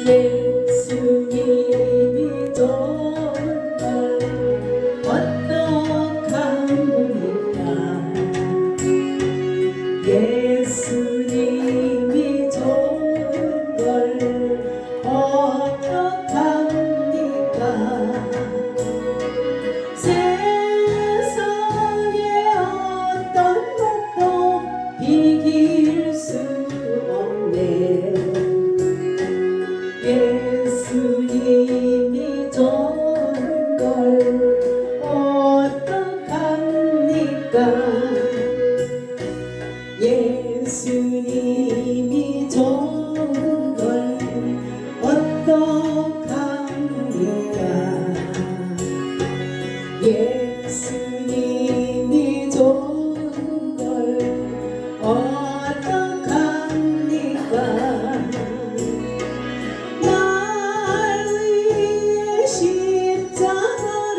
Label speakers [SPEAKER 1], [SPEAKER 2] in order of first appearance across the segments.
[SPEAKER 1] 예수님이 좋은 걸 어떡합니까? 예수님이 좋은 걸 어떡합니까? 세상에 어떤 것도 이길 수 없네. 예수님이 좋은 걸 어떡합니까? 예수님이 좋은 걸 어떡합니까? 예수님이 좋은 걸 어떡합니까? 날 위해 십자가를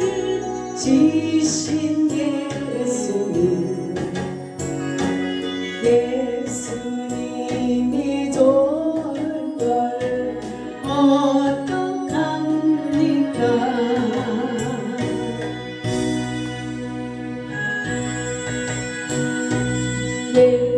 [SPEAKER 1] 지신 예수님, 예수님이 좋은 걸 어떡합니까? 예.